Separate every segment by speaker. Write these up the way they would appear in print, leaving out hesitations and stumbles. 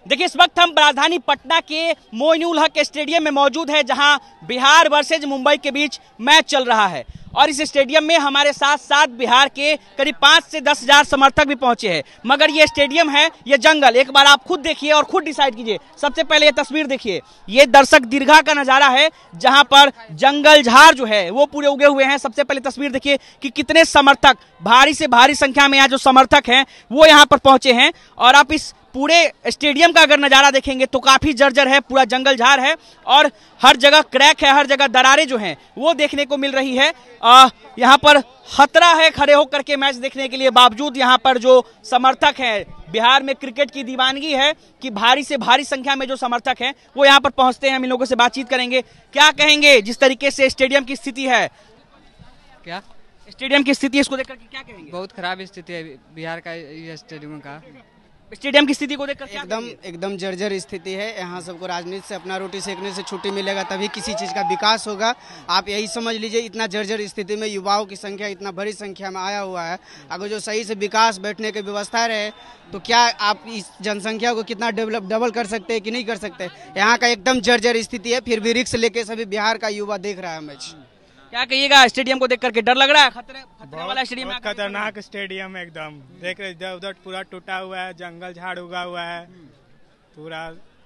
Speaker 1: देखिए इस वक्त हम राजधानी पटना के मोइनुल हक स्टेडियम में मौजूद है, जहां बिहार वर्सेज मुंबई के बीच मैच चल रहा है। और इस स्टेडियम में हमारे साथ साथ बिहार के करीब 5 से 10 हजार समर्थक भी पहुंचे हैं। मगर ये स्टेडियम है, ये जंगल, एक बार आप खुद देखिए और खुद डिसाइड कीजिए। सबसे पहले ये तस्वीर देखिए, ये दर्शक दीर्घा का नजारा है, जहां पर जंगल झाड़ जो है वो पूरे उगे हुए हैं। सबसे पहले तस्वीर देखिए कि कितने समर्थक, भारी से भारी संख्या में यहाँ जो समर्थक हैं वो यहाँ पर पहुंचे हैं। और आप इस पूरे स्टेडियम का अगर नजारा देखेंगे तो काफी जर्जर है, पूरा जंगल झाड़ है और हर जगह क्रैक है, हर जगह दरारें जो हैं वो देखने को मिल रही है। यहाँ पर खतरा है खड़े होकर के मैच देखने के लिए। बावजूद यहाँ पर जो समर्थक हैं, बिहार में क्रिकेट की दीवानगी है कि भारी से भारी संख्या में जो समर्थक हैं वो यहाँ पर पहुंचते हैं। हम इन लोगों से बातचीत करेंगे, क्या कहेंगे जिस तरीके से स्टेडियम की स्थिति है।
Speaker 2: क्या
Speaker 1: स्टेडियम की स्थिति, इसको देखकर क्या कहेंगे?
Speaker 2: बहुत खराब स्थिति है बिहार का, ये स्टेडियम का।
Speaker 1: स्टेडियम की स्थिति को देखकर
Speaker 3: एकदम जर्जर स्थिति है। यहाँ सबको राजनीति से अपना रोटी सेकने से छुट्टी मिलेगा, तभी किसी चीज़ का विकास होगा। आप यही समझ लीजिए, इतना जर्जर स्थिति में युवाओं की संख्या इतना बड़ी संख्या में आया हुआ है। अगर जो सही से विकास, बैठने की व्यवस्था रहे तो क्या आप इस जनसंख्या को कितना डबल कर सकते हैं कि नहीं कर सकते। यहाँ का एकदम जर्जर स्थिति है, फिर भी रिक्स लेके सभी बिहार का युवा देख रहा है मैच।
Speaker 1: क्या कहिएगा स्टेडियम को देख करके? डर लग रहा है? खतरे वाला स्टेडियम है,
Speaker 4: खतरनाक स्टेडियम एकदम। देख रहे इधर उधर पूरा टूटा हुआ है, जंगल झाड़ उगा हुआ है, पूरा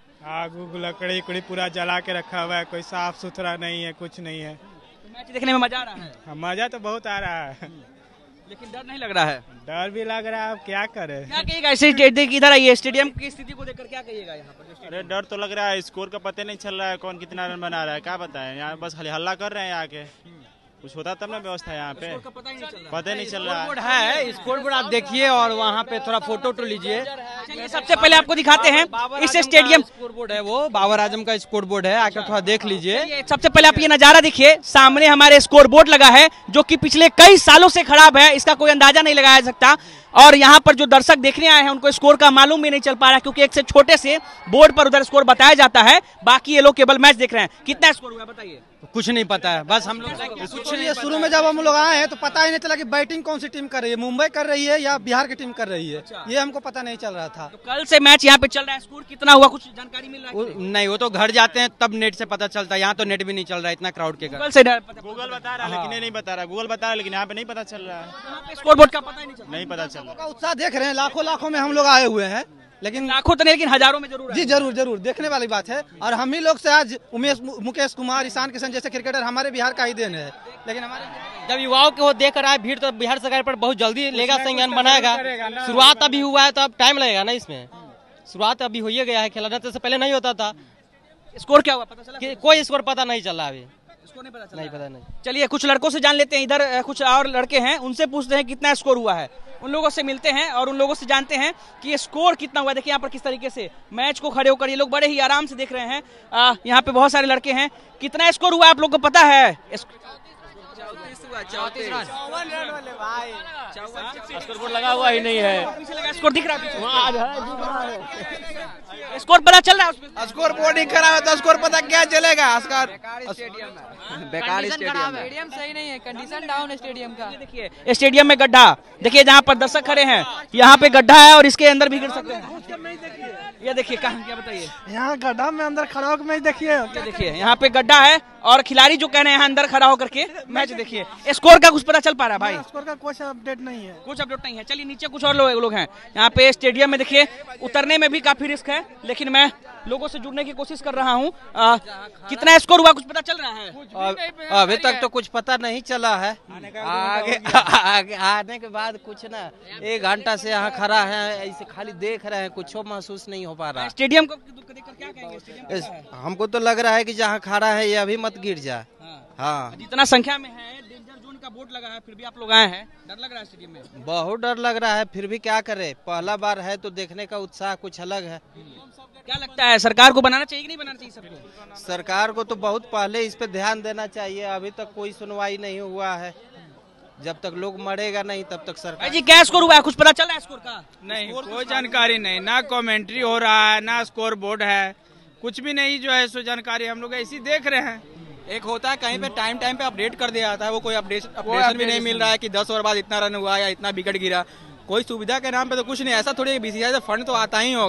Speaker 4: आग उग लकड़ी उकड़ी पूरा जला के रखा हुआ है, कोई साफ सुथरा नहीं है, कुछ नहीं है।
Speaker 1: तो मैच देखने में मजा आ रहा है?
Speaker 4: मजा तो बहुत आ रहा है,
Speaker 1: लेकिन डर नहीं लग रहा है?
Speaker 4: डर भी लग रहा है, अब क्या करे।
Speaker 1: क्या कहिएगा इधर आइए, स्टेडियम की स्थिति को देखकर क्या कहिएगा यहाँ पर?
Speaker 5: अरे डर तो लग रहा है, स्कोर का पता नहीं चल रहा है, कौन कितना रन बना रहा है, क्या बताएं। यहाँ बस हल्ला कर रहे हैं आके, कुछ होता तब ना व्यवस्था यहाँ पे, पता ही नहीं चल रहा
Speaker 2: है। स्कोर बोर्ड आप देखिए और वहाँ पे थोड़ा फोटो तो लीजिए।
Speaker 1: सबसे पहले आपको दिखाते हैं इस स्टेडियम
Speaker 2: स्कोर बोर्ड है, वो बाबर आजम का स्कोर बोर्ड है, आकर थोड़ा देख लीजिए।
Speaker 1: सबसे पहले आप ये नजारा देखिए, सामने हमारे स्कोर बोर्ड लगा है जो कि पिछले कई सालों से खराब है, इसका कोई अंदाजा नहीं लगाया जा सकता। और यहाँ पर जो दर्शक देखने आए हैं उनको स्कोर का मालूम भी नहीं चल पा रहा, क्योंकि एक से छोटे से बोर्ड पर उधर स्कोर बताया जाता है, बाकी ये लोग केवल मैच देख रहे हैं। कितना स्कोर हुआ बताइए?
Speaker 2: कुछ नहीं पता है, बस हम लोग
Speaker 6: कुछ नहीं। शुरू में जब हम लोग आए हैं तो पता ही नहीं चला कि बैटिंग कौन सी टीम कर रही है, मुंबई कर रही है या बिहार की टीम कर रही है, ये हमको पता नहीं चल रहा था।
Speaker 1: तो कल से मैच यहाँ पे चल रहा है, स्कोर कितना हुआ कुछ जानकारी मिल रहा है?
Speaker 2: नहीं, वो तो घर जाते हैं तब नेट से पता चलता है, यहाँ तो नेट भी नहीं चल रहा है इतना क्राउड के कारण।
Speaker 5: गूगल बता रहा है लेकिन ये नहीं बता रहा, गूगल बता रहा है लेकिन यहाँ पे नहीं पता चल रहा है,
Speaker 1: स्कोर बोर्ड का पता ही नहीं
Speaker 5: पता चल रहा।
Speaker 6: उत्साह देख रहे हैं, लाखों में हम लोग आए हुए हैं, लेकिन
Speaker 1: लाखों तो नहीं लेकिन हजारों में जरूर।
Speaker 6: जी जरूर देखने वाली बात है। और हम ही लोग से आज मुकेश कुमार, ईशान किशन जैसे क्रिकेटर हमारे बिहार का ही देन है। लेकिन हमारे
Speaker 2: जब युवाओं को देख कर आए भीड़, तो बिहार सरकार पर बहुत जल्दी लेगा, संज्ञान बनाएगा। शुरुआत अभी हुआ है तो अब टाइम लगेगा ना, इसमें शुरुआत अभी हो ही गया है, खिलाना तो पहले नहीं होता था।
Speaker 1: स्कोर क्या हुआ पता चला?
Speaker 2: कोई स्कोर पता नहीं चला अभी,
Speaker 1: नहीं पता
Speaker 2: नहीं पता नहीं।
Speaker 1: चलिए कुछ लड़कों से जान लेते हैं, इधर कुछ और लड़के हैं, उनसे पूछते हैं कितना स्कोर हुआ है। उन लोगों से मिलते हैं और उन लोगों से जानते हैं कि ये स्कोर कितना हुआ। देखिए यहाँ पर किस तरीके से मैच को खड़े होकर ये लोग बड़े ही आराम से देख रहे हैं। यहाँ पे बहुत सारे लड़के हैं। कितना स्कोर हुआ आप लोग को पता है?
Speaker 2: 34
Speaker 5: स्कोर लगा हुआ ही नहीं है,
Speaker 1: स्कोर दिख रहा है, स्कोर पता चल रहा है?
Speaker 6: स्कोर बोर्ड ही खराब है तो स्कोर पता क्या चलेगा।
Speaker 2: बेकार स्टेडियम सही नहीं है, कंडीशन डाउन स्टेडियम का।
Speaker 1: देखिए स्टेडियम में गड्ढा, देखिए जहाँ पर दर्शक खड़े हैं यहाँ पे गड्ढा है और इसके अंदर भी गिर सकते हैं। ये देखिए कहाँ, क्या बताइए?
Speaker 6: यहाँ गड्ढा में अंदर खड़ा होकर मैच देखिए।
Speaker 1: देखिए यहाँ पे गड्ढा है और खिलाड़ी जो कह रहे हैं यहाँ अंदर खड़ा होकर के मैच देखिए। स्कोर का कुछ पता चल पा रहा है भाई?
Speaker 6: स्कोर का कुछ अपडेट नहीं है,
Speaker 1: कुछ अपडेट नहीं है। चलिए नीचे कुछ और लोग हैं यहाँ पे स्टेडियम में। देखिए उतरने में भी काफी रिस्क है, लेकिन मैं लोगों से जुड़ने की कोशिश कर रहा हूँ। कितना स्कोर हुआ कुछ पता चल रहा है?
Speaker 2: अभी तक तो कुछ पता नहीं चला है, आगे आने के बाद कुछ ना। 1 घंटा से यहाँ खड़ा है, ऐसे खाली देख रहे हैं, कुछ महसूस नहीं हो पा रहा।
Speaker 1: स्टेडियम को देखकर क्या कहेंगे?
Speaker 2: हमको तो लग रहा है कि जहाँ खड़ा है ये अभी मत गिर जाए। हाँ,
Speaker 1: जितना संख्या में है, डेंजर जोन का बोर्ड लगा है, फिर भी आप लोग आए हैं, डर लग रहा है स्टेडियम में?
Speaker 2: बहुत डर लग रहा है, फिर भी क्या करे, पहला बार है तो देखने का उत्साह कुछ अलग है।
Speaker 1: क्या लगता है सरकार को बनाना चाहिए कि नहीं बनाना चाहिए सबको?
Speaker 2: सरकार को तो बहुत पहले इस पे ध्यान देना चाहिए, अभी तक कोई सुनवाई नहीं हुआ है। जब तक लोग मरेगा नहीं तब तक सरकार।
Speaker 1: जी क्या स्कोर हुआ है कुछ पता चल रहा है स्कोर का?
Speaker 4: नहीं, कोई जानकारी नहीं, ना कमेंट्री हो रहा है, ना स्कोर बोर्ड है, कुछ भी नहीं जो है सो जानकारी हम लोग ऐसी देख रहे हैं।
Speaker 7: एक होता है कहीं पे टाइम पे अपडेट कर दिया जाता है, वो कोई अपडेशन भी नहीं मिल रहा है कि 10 ओवर बाद इतना रन हुआ या इतना विकेट गिरा। कोई सुविधा के नाम पे तो कुछ नहीं, ऐसा थोड़ी बीसीसीआई से फंड तो आता ही होगा,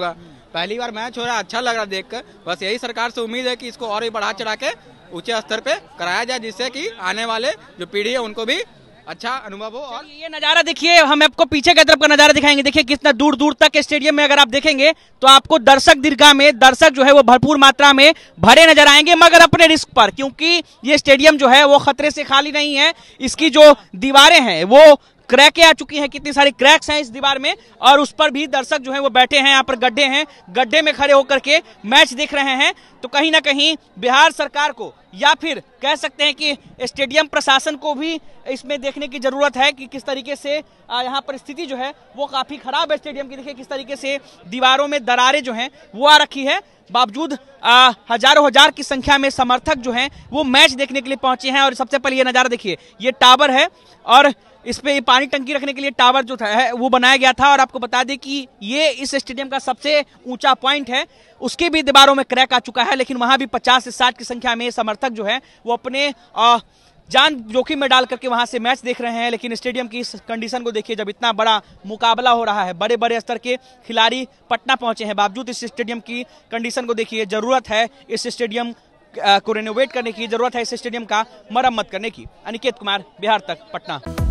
Speaker 7: पहली बार मैच हो रहा है, अच्छा लग रहा है देखकर। बस यही सरकार से उम्मीद है कि इसको और भी बढ़ा चढ़ा के ऊंचे स्तर पे कराया जाए, जिससे कि आने वाले जो पीढ़ी है उनको भी अच्छा अनुभव हो। और
Speaker 1: ये नजारा देखिए, हम आपको पीछे की तरफ का नजारा दिखाएंगे। देखिए कितना दूर दूर तक स्टेडियम में अगर आप देखेंगे तो आपको दर्शक दीर्घा में दर्शक जो है वो भरपूर मात्रा में भरे नजर आएंगे, मगर अपने रिस्क पर, क्योंकि ये स्टेडियम जो है वो खतरे से खाली नहीं है। इसकी जो दीवारें हैं वो क्रैकें आ चुकी हैं, कितनी सारी क्रैक्स हैं इस दीवार में, और उस पर भी दर्शक जो हैं वो बैठे हैं। यहाँ पर गड्ढे हैं, गड्ढे में खड़े होकर के मैच देख रहे हैं। तो कहीं ना कहीं बिहार सरकार को, या फिर कह सकते हैं कि स्टेडियम प्रशासन को भी इसमें देखने की जरूरत है कि किस तरीके से यहाँ पर स्थिति जो है वो काफी खराब है स्टेडियम की। देखिए किस तरीके से दीवारों में दरारें जो हैं वो आ रखी है, बावजूद हजारों हजार की संख्या में समर्थक जो हैं वो मैच देखने के लिए पहुंचे हैं। और सबसे पहले ये नजारा देखिए, ये टावर है और इस पे पानी टंकी रखने के लिए टावर जो था वो बनाया गया था। और आपको बता दें कि ये इस स्टेडियम का सबसे ऊंचा पॉइंट है, उसके भी दीवारों में क्रैक आ चुका है, लेकिन वहां भी 50 से 60 की संख्या में समर्थक जो है वो अपने जान जोखिम में डाल करके वहां से मैच देख रहे हैं। लेकिन स्टेडियम की इस कंडीशन को देखिए, जब इतना बड़ा मुकाबला हो रहा है, बड़े बड़े स्तर के खिलाड़ी पटना पहुंचे हैं, बावजूद इस स्टेडियम की कंडीशन को देखिए। जरूरत है इस स्टेडियम को रेनोवेट करने की, जरूरत है इस स्टेडियम का मरम्मत करने की। अनिकेत कुमार, बिहार तक, पटना।